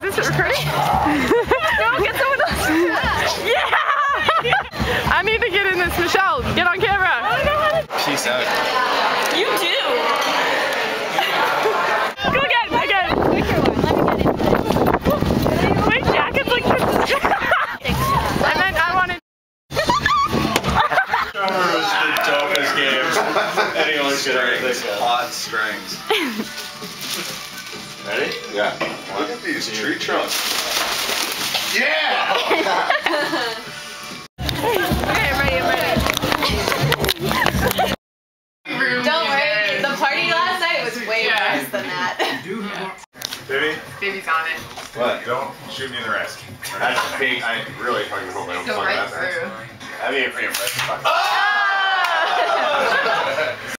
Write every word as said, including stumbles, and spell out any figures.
this recording? No, get someone else. Yeah! I need to get in this. Michelle, get on camera. I don't know how to. Peace out. You do. Go again, again. Let me get it. My jacket's like this. And then I wanted. Summer was the dopest game anyone could ever think of. Hot strings. Ready? Yeah. Look at these tree trunks. Yeah! Okay, I'm ready, I'm ready. Don't worry, the party last night was way Yeah. worse than that. Baby? Baby's on it. What? Don't shoot me in the wrist. I think I really fucking hope I don't Go fuck right that. through. That'd be a pretty impressive fucking. Ah!